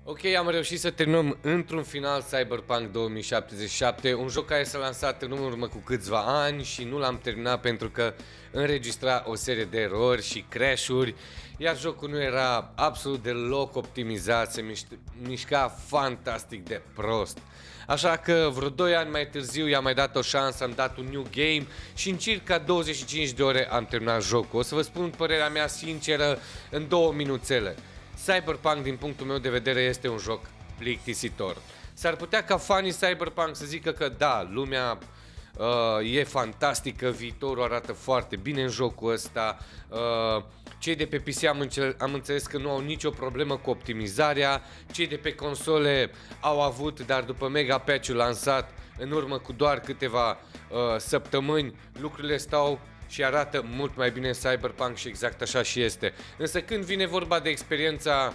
Ok, am reușit să terminăm într-un final Cyberpunk 2077, un joc care s-a lansat în urmă cu câțiva ani și nu l-am terminat pentru că înregistra o serie de erori și crash-uri, iar jocul nu era absolut deloc optimizat, se mișca fantastic de prost. Așa că vreo 2 ani mai târziu i-am mai dat o șansă, am dat un new game și în circa 25 de ore am terminat jocul. O să vă spun părerea mea sinceră în 2 minuțele. Cyberpunk, din punctul meu de vedere, este un joc plictisitor. S-ar putea ca fanii Cyberpunk să zică că da, lumea e fantastică, viitorul arată foarte bine în jocul ăsta. Cei de pe PC am înțeles că nu au nicio problemă cu optimizarea. Cei de pe console au avut, dar după mega patch-ul lansat în urmă cu doar câteva săptămâni, lucrurile stau și arată mult mai bine Cyberpunk și exact așa și este. Însă când vine vorba de experiența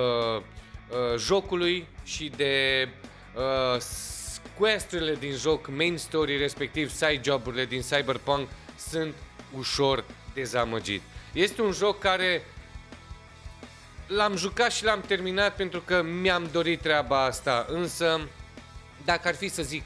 jocului și de quest-urile din joc, main story, respectiv side job-urile din Cyberpunk, sunt ușor dezamăgit. Este un joc care l-am jucat și l-am terminat pentru că mi-am dorit treaba asta, însă dacă ar fi să zic,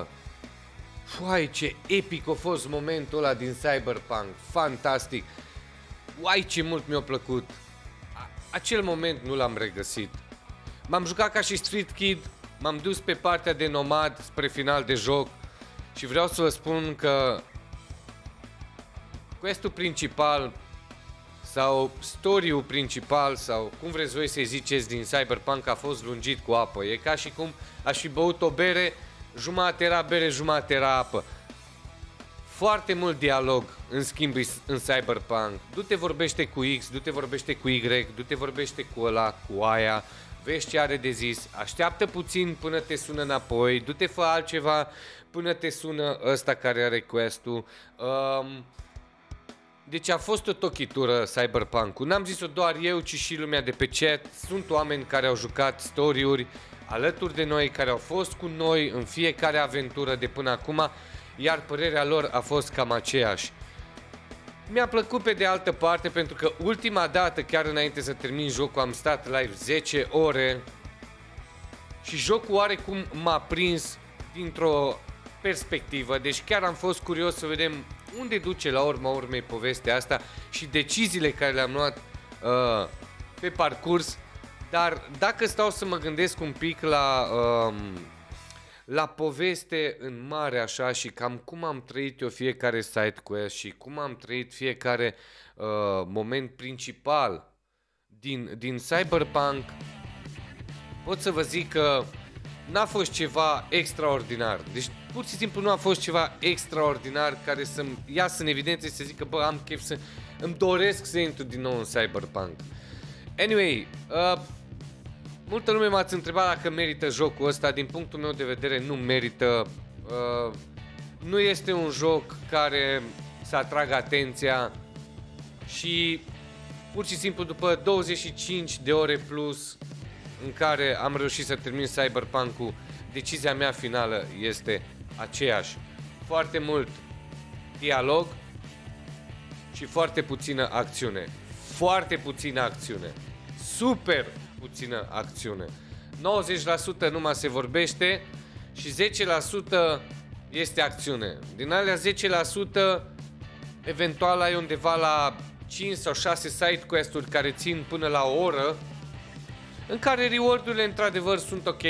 uai, ce epic a fost momentul ăla din Cyberpunk, fantastic, uai, ce mult mi-a plăcut, acel moment nu l-am regăsit. M-am jucat ca și Street Kid, m-am dus pe partea de nomad spre final de joc și vreau să vă spun că quest-ul principal sau story-ul principal sau cum vreți voi să-i ziceți din Cyberpunk a fost lungit cu apă. E ca și cum aș fi băut o bere, jumătate era bere, jumătate era apă. Foarte mult dialog în schimb în Cyberpunk. Du-te vorbește cu X, du-te vorbește cu Y, du-te vorbește cu ăla, cu aia, vezi ce are de zis, așteaptă puțin până te sună înapoi, du-te fă altceva până te sună ăsta care are quest-ul. Deci a fost o tochitură Cyberpunk-ul. N-am zis-o doar eu, ci și lumea de pe chat. Sunt oameni care au jucat story-uri alături de noi, care au fost cu noi în fiecare aventură de până acum, iar părerea lor a fost cam aceeași. Mi-a plăcut pe de altă parte pentru că ultima dată, chiar înainte să termin jocul, am stat live 10 ore și jocul oarecum m-a prins dintr-o perspectivă, deci chiar am fost curios să vedem unde duce la urma urmei povestea asta și deciziile care le-am luat pe parcurs. Dar dacă stau să mă gândesc un pic la poveste în mare așa și cam cum am trăit eu fiecare side quest și cum am trăit fiecare moment principal din Cyberpunk, pot să vă zic că n-a fost ceva extraordinar. Deci pur și simplu nu a fost ceva extraordinar care să-mi iasă în evidență și să zic că am chef să îmi doresc să intru din nou în Cyberpunk. Anyway, multă lume m-ați întrebat dacă merită jocul ăsta. Din punctul meu de vedere nu merită. Nu este un joc care să atragă atenția și pur și simplu după 25 de ore plus în care am reușit să termin Cyberpunk-ul, decizia mea finală este aceeași. Foarte mult dialog și foarte puțină acțiune. Foarte puțină acțiune. Super puțină acțiune. 90% numai se vorbește și 10% este acțiune. Din alea 10% eventual ai undeva la 5 sau 6 side quest-uri care țin până la o oră, în care reward-urile într-adevăr sunt ok,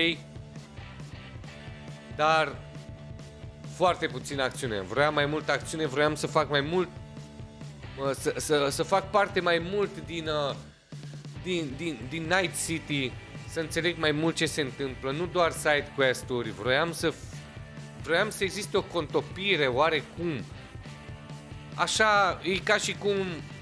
dar foarte puțină acțiune. Vroiam mai multă acțiune, vroiam să fac mai mult, să fac parte mai mult din Night City, să înțeleg mai mult ce se întâmplă, nu doar side quest-uri. Vroiam să existe o contopire oarecum. Așa, e ca și cum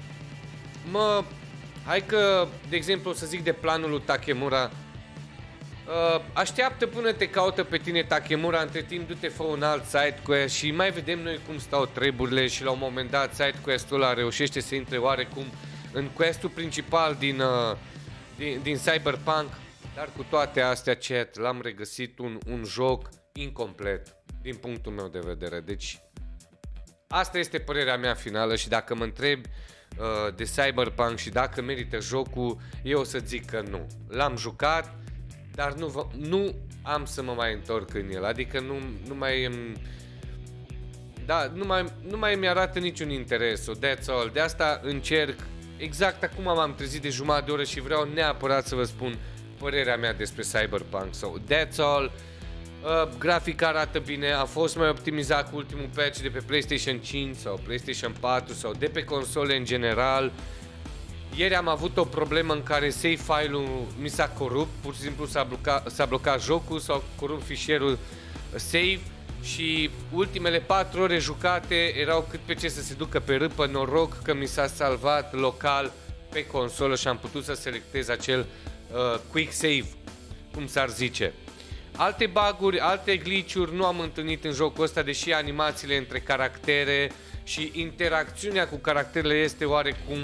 hai că, de exemplu, să zic de planul lui Takemura. Așteaptă până te caută pe tine Takemura, între timp du-te fă un alt side quest și mai vedem noi cum stau treburile și la un moment dat side quest-ul ăla reușește să intre oarecum în quest-ul principal din Cyberpunk. Dar cu toate astea, chat, l-am regăsit un joc incomplet din punctul meu de vedere. Deci asta este părerea mea finală și dacă mă întrebi de Cyberpunk și dacă merită jocul, eu o să zic că nu. L-am jucat, dar nu am să mă mai întorc în el, adică nu mai... Da, nu mai mi-arată niciun interes, that's all. De asta încerc, exact acum m-am trezit de jumătate de oră și vreau neapărat să vă spun părerea mea despre Cyberpunk. So, that's all. Grafica arată bine, a fost mai optimizat cu ultimul patch de pe PlayStation 5 sau PlayStation 4 sau de pe console în general. Ieri am avut o problemă în care save file-ul mi s-a corupt, pur și simplu s-a blocat jocul, s-a corupt fișierul save și ultimele 4 ore jucate erau cât pe ce să se ducă pe râpă. Noroc că mi s-a salvat local pe consolă și am putut să selectez acel quick save, cum s-ar zice. Alte bug-uri, alte glitch-uri nu am întâlnit în jocul ăsta, deși animațiile între caractere și interacțiunea cu caracterele este oarecum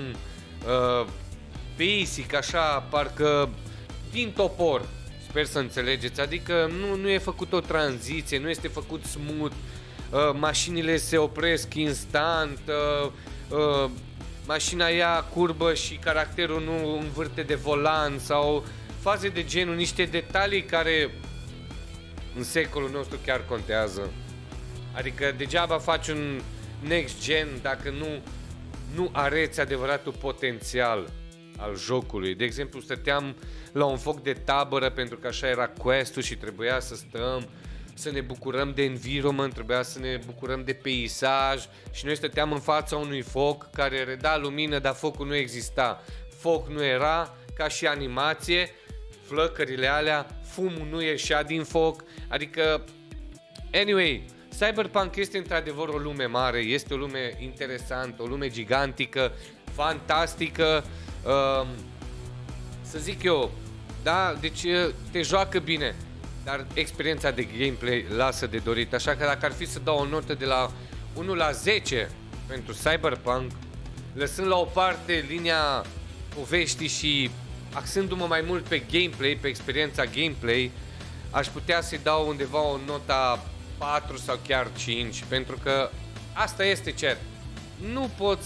basic, așa, parcă din topor, sper să înțelegeți, adică nu e făcut o tranziție, nu este făcut smooth, mașinile se opresc instant, mașina ia curbă și caracterul nu învârte de volan sau faze de genul, niște detalii care în secolul nostru chiar contează. Adică degeaba faci un next gen dacă nu areți adevăratul potențial al jocului. De exemplu, stăteam la un foc de tabără pentru că așa era quest-ul și trebuia să stăm, să ne bucurăm de environment, trebuia să ne bucurăm de peisaj și noi stăteam în fața unui foc care reda lumină, dar focul nu exista. Foc nu era, ca și animație, flăcările alea, fumul nu ieșea din foc, adică, anyway, Cyberpunk este într-adevăr o lume mare, este o lume interesantă, o lume gigantică, fantastică, să zic eu, da, deci te joacă bine, dar experiența de gameplay lasă de dorit, așa că dacă ar fi să dau o notă de la 1 la 10 pentru Cyberpunk, lăsând la o parte linia poveștii și axându-mă mai mult pe gameplay, pe experiența gameplay, aș putea să-i dau undeva o nota 4 sau chiar 5, pentru că asta este cert. Nu pot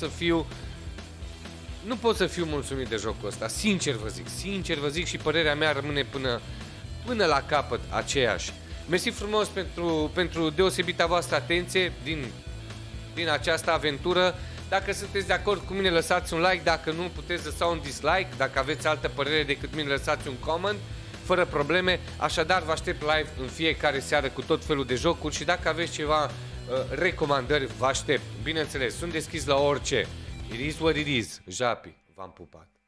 să fiu mulțumit de jocul ăsta, sincer vă zic și părerea mea rămâne până la capăt aceeași. Mersi frumos pentru deosebita voastră atenție din această aventură. Dacă sunteți de acord cu mine, lăsați un like, dacă nu, puteți lăsa un dislike, dacă aveți altă părere decât mine, lăsați un comment, fără probleme. Așadar, vă aștept live în fiecare seară cu tot felul de jocuri și dacă aveți ceva recomandări, vă aștept. Bineînțeles, sunt deschis la orice. It is what it is. Japi, v-am pupat.